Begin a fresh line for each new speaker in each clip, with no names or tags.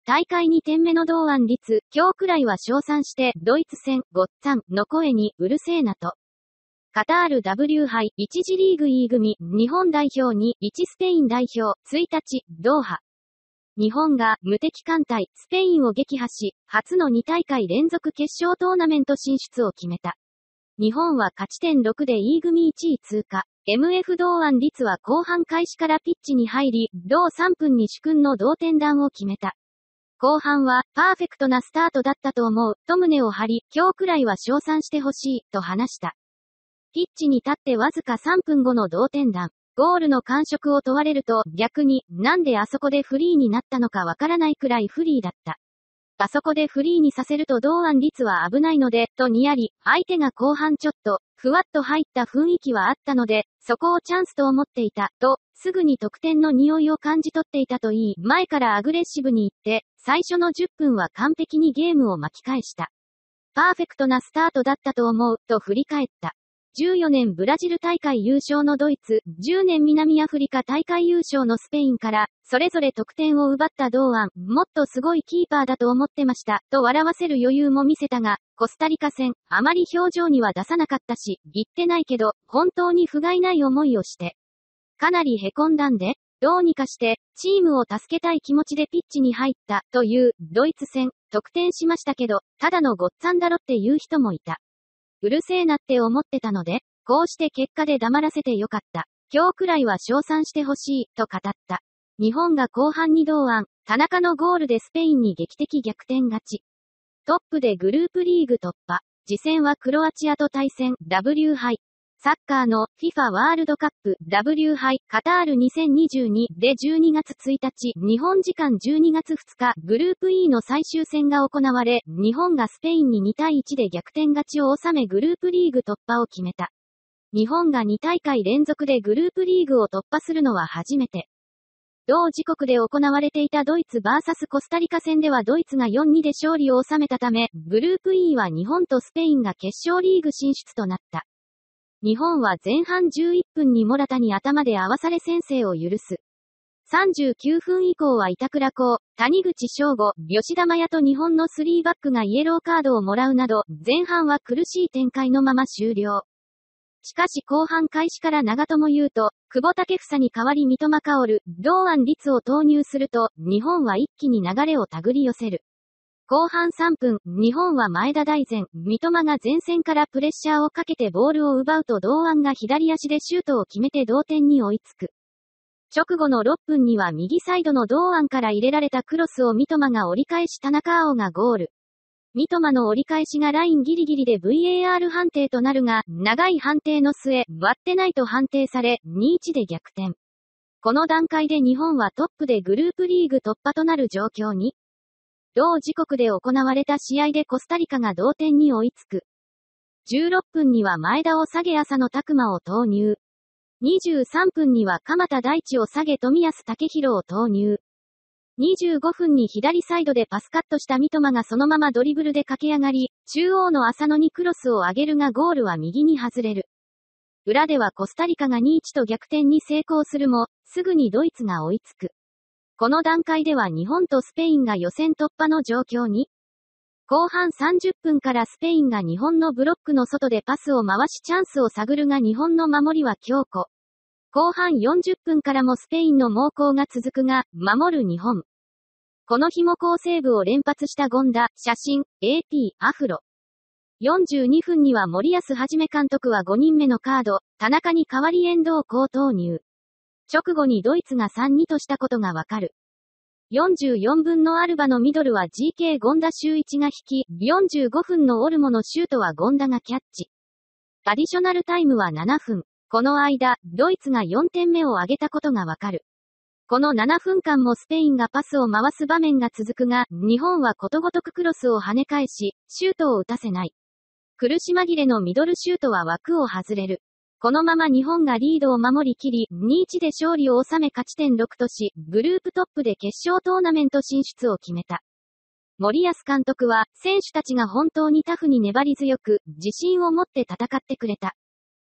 大会2点目の堂安律、今日くらいは称賛して、ドイツ戦、ごっつぁんの声に、うるせえなと。カタール W 杯、1次リーグ E 組、日本代表に、1スペイン代表、1日、ドーハ。日本が、無敵艦隊、スペインを撃破し、初の2大会連続決勝トーナメント進出を決めた。日本は勝ち点6で E 組1位通過。MF 堂安律は後半開始からピッチに入り、同3分に主君の同点弾を決めた。後半は、パーフェクトなスタートだったと思う、と胸を張り、今日くらいは称賛してほしい、と話した。ピッチに立ってわずか3分後の同点弾。ゴールの感触を問われると、逆に、なんであそこでフリーになったのかわからないくらいフリーだった。あそこでフリーにさせると堂安律は危ないので、とにやり、相手が後半ちょっと、ふわっと入った雰囲気はあったので、そこをチャンスと思っていた、と、すぐに得点の匂いを感じ取っていたといい、前からアグレッシブに行って、最初の10分は完璧にゲームを巻き返した。パーフェクトなスタートだったと思う、と振り返った。14年ブラジル大会優勝のドイツ、10年南アフリカ大会優勝のスペインから、それぞれ得点を奪った堂安、もっとすごいキーパーだと思ってました、と笑わせる余裕も見せたが、コスタリカ戦、あまり表情には出さなかったし、言ってないけど、本当に不甲斐ない思いをして。かなり凹んだんで、どうにかして、チームを助けたい気持ちでピッチに入った、という、ドイツ戦、得点しましたけど、ただのごっつぁんだろっていう人もいた。うるせえなって思ってたので、こうして結果で黙らせてよかった。今日くらいは称賛してほしい、と語った。日本が後半に堂安、田中のゴールでスペインに劇的逆転勝ち。トップでグループリーグ突破。次戦はクロアチアと対戦、W 杯。サッカーの FIFA ワールドカップ W 杯カタール2022で12月1日、日本時間12月2日、グループ E の最終戦が行われ、日本がスペインに2対1で逆転勝ちを収めグループリーグ突破を決めた。日本が2大会連続でグループリーグを突破するのは初めて。同時刻で行われていたドイツ vs コスタリカ戦ではドイツが 4-2 で勝利を収めたため、グループ E は日本とスペインが決勝リーグ進出となった。日本は前半11分にモラタに頭で合わされ先制を許す。39分以降は板倉滉、谷口彰悟、吉田麻也と日本の3バックがイエローカードをもらうなど、前半は苦しい展開のまま終了。しかし後半開始から長友佑都、久保建英に代わり三笘薫、堂安律を投入すると、日本は一気に流れを手繰り寄せる。後半3分、日本は前田大然、三笘が前線からプレッシャーをかけてボールを奪うと堂安が左足でシュートを決めて同点に追いつく。直後の6分には右サイドの堂安から入れられたクロスを三笘が折り返し田中碧がゴール。三笘の折り返しがラインギリギリで VAR 判定となるが、長い判定の末、割ってないと判定され、2-1で逆転。この段階で日本はトップでグループリーグ突破となる状況に。同時刻で行われた試合でコスタリカが同点に追いつく。16分には前田を下げ浅野拓磨を投入。23分には鎌田大地を下げ冨安健洋を投入。25分に左サイドでパスカットした三笘がそのままドリブルで駆け上がり、中央の浅野にクロスを上げるがゴールは右に外れる。裏ではコスタリカが2-1と逆転に成功するも、すぐにドイツが追いつく。この段階では日本とスペインが予選突破の状況に。後半30分からスペインが日本のブロックの外でパスを回しチャンスを探るが日本の守りは強固。後半40分からもスペインの猛攻が続くが、守る日本。この日も好セーブを連発した権田、写真、AP、アフロ。42分には森保一監督は5人目のカード、田中に代わり遠藤航投入。直後にドイツが 3-2 としたことがわかる。44分のアルバのミドルは GK 権田修一が引き、45分のオルモのシュートは権田がキャッチ。アディショナルタイムは7分。この間、ドイツが4点目を挙げたことがわかる。この7分間もスペインがパスを回す場面が続くが、日本はことごとくクロスを跳ね返し、シュートを打たせない。苦し紛れのミドルシュートは枠を外れる。このまま日本がリードを守りきり、2-1で勝利を収め勝ち点6とし、グループトップで決勝トーナメント進出を決めた。森保監督は、選手たちが本当にタフに粘り強く、自信を持って戦ってくれた。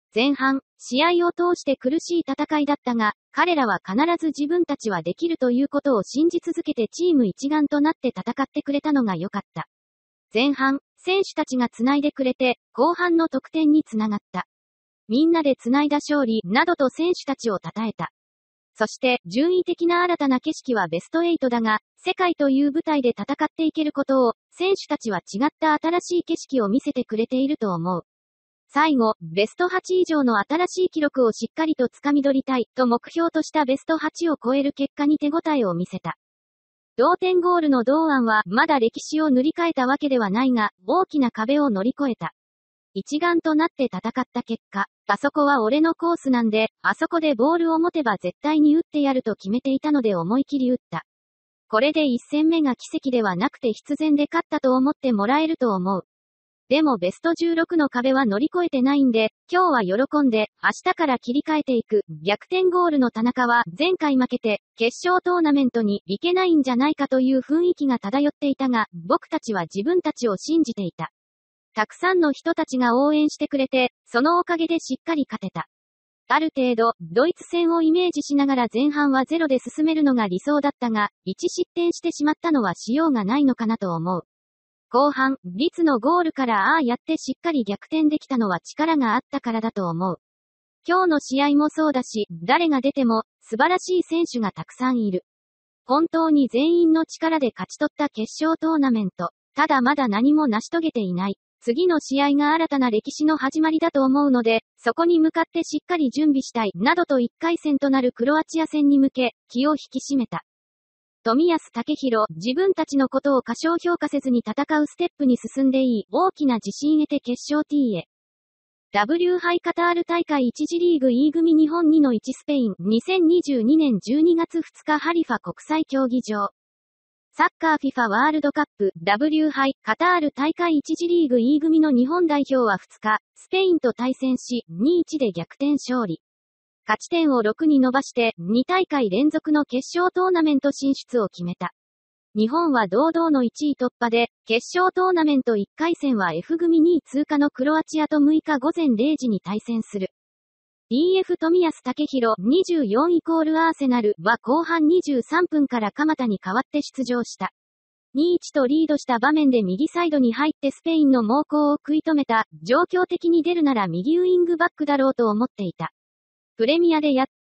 前半、試合を通して苦しい戦いだったが、彼らは必ず自分たちはできるということを信じ続けてチーム一丸となって戦ってくれたのが良かった。前半、選手たちが繋いでくれて、後半の得点につながった。みんなで繋いだ勝利、などと選手たちを称えた。そして、順位的な新たな景色はベスト8だが、世界という舞台で戦っていけることを、選手たちは違った新しい景色を見せてくれていると思う。最後、ベスト8以上の新しい記録をしっかりと掴み取りたいと目標としたベスト8を超える結果に手応えを見せた。同点ゴールの堂安はまだ歴史を塗り替えたわけではないが、大きな壁を乗り越えた。一丸となって戦った結果、あそこは俺のコースなんで、あそこでボールを持てば絶対に打ってやると決めていたので思い切り打った。これで1戦目が奇跡ではなくて必然で勝ったと思ってもらえると思う。でもベスト16の壁は乗り越えてないんで、今日は喜んで、明日から切り替えていく。逆転ゴールの田中は、前回負けて、決勝トーナメントに行けないんじゃないかという雰囲気が漂っていたが、僕たちは自分たちを信じていた。たくさんの人たちが応援してくれて、そのおかげでしっかり勝てた。ある程度、ドイツ戦をイメージしながら前半はゼロで進めるのが理想だったが、1失点してしまったのはしようがないのかなと思う。後半、リツのゴールからやってしっかり逆転できたのは力があったからだと思う。今日の試合もそうだし、誰が出ても素晴らしい選手がたくさんいる。本当に全員の力で勝ち取った決勝トーナメント。ただまだ何も成し遂げていない。次の試合が新たな歴史の始まりだと思うので、そこに向かってしっかり準備したい、などと1回戦となるクロアチア戦に向け、気を引き締めた。冨安健洋、自分たちのことを過小評価せずに戦うステップに進んでいい、大きな自信得て決勝 T へ。W 杯カタール大会1次リーグ E 組日本2の1スペイン、2022年12月2日ハリファ国際競技場。サッカー FIFA ワールドカップ W 杯カタール大会1次リーグ E 組の日本代表は2日、スペインと対戦し、2-1で逆転勝利。勝ち点を6に伸ばして、2大会連続の決勝トーナメント進出を決めた。日本は堂々の1位突破で、決勝トーナメント1回戦は F 組2位通過のクロアチアと6日午前0時に対戦する。DF 冨安健洋24=アーセナルは後半23分から鎌田に代わって出場した。2-1とリードした場面で右サイドに入ってスペインの猛攻を食い止めた。状況的に出るなら右ウイングバックだろうと思っていた。プレミアでやっ